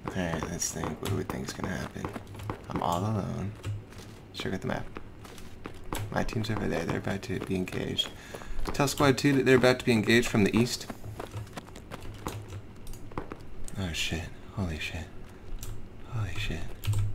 Alright, let's think. What do we think is gonna happen? I'm all alone. Check out the map. My team's over there. They're about to be engaged. Tell squad 2 that they're about to be engaged from the east. Oh shit. Holy shit. Holy shit.